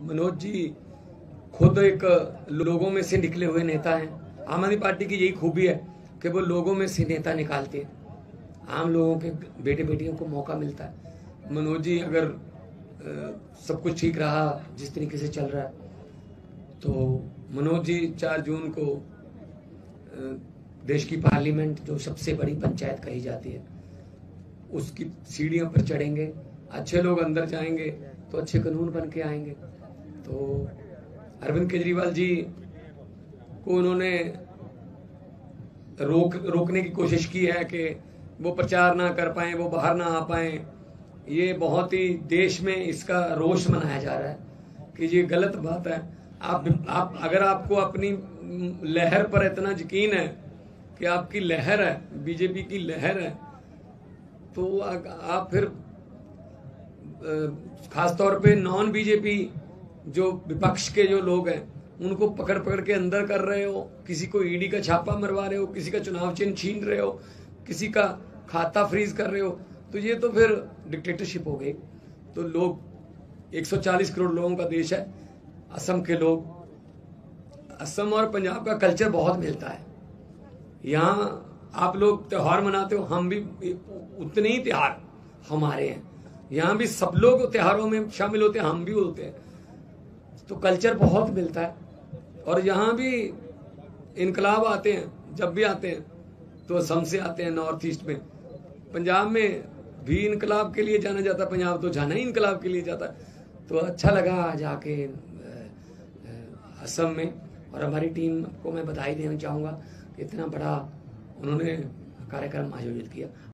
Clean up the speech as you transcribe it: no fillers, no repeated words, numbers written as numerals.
मनोज जी खुद एक लोगों में से निकले हुए नेता हैं। आम आदमी पार्टी की यही खूबी है कि वो लोगों में से नेता निकालती है, आम लोगों के बेटे बेटियों को मौका मिलता है। मनोज जी अगर सब कुछ ठीक रहा जिस तरीके से चल रहा है तो मनोज जी 4 जून को देश की पार्लियामेंट जो सबसे बड़ी पंचायत कही जाती है उसकी सीढ़ियों पर चढ़ेंगे। अच्छे लोग अंदर जाएंगे तो अच्छे कानून बन के आएंगे। तो अरविंद केजरीवाल जी को उन्होंने रोकने की कोशिश की है कि वो प्रचार ना कर पाए, वो बाहर ना आ पाए। ये बहुत ही देश में इसका रोष मनाया जा रहा है कि ये गलत बात है। आप अगर आपको अपनी लहर पर इतना यकीन है कि आपकी लहर है, बीजेपी की लहर है, तो आप फिर खासतौर पे नॉन बीजेपी जो विपक्ष के जो लोग हैं उनको पकड़ पकड़ के अंदर कर रहे हो, किसी को ईडी का छापा मरवा रहे हो, किसी का चुनाव चिन्ह छीन रहे हो, किसी का खाता फ्रीज कर रहे हो, तो ये तो फिर डिक्टेटरशिप हो गई। तो लोग 140 करोड़ लोगों का देश है। असम के लोग, असम और पंजाब का कल्चर बहुत मिलता है। यहाँ आप लोग त्योहार मनाते हो, हम भी उतने ही त्योहार हमारे हैं। यहाँ भी सब लोग त्योहारों में शामिल होते हैं, हम भी होते हैं। तो कल्चर बहुत मिलता है। और यहाँ भी इनकलाब आते हैं, जब भी आते हैं तो असम से आते हैं, नॉर्थ ईस्ट में। पंजाब में भी इनकलाब के लिए जाना जाता है, पंजाब तो जाना ही इनकलाब के लिए जाता है। तो अच्छा लगा जाके असम में, और हमारी टीम को मैं बधाई देना चाहूँगा कि इतना बड़ा उन्होंने कार्यक्रम आयोजित किया।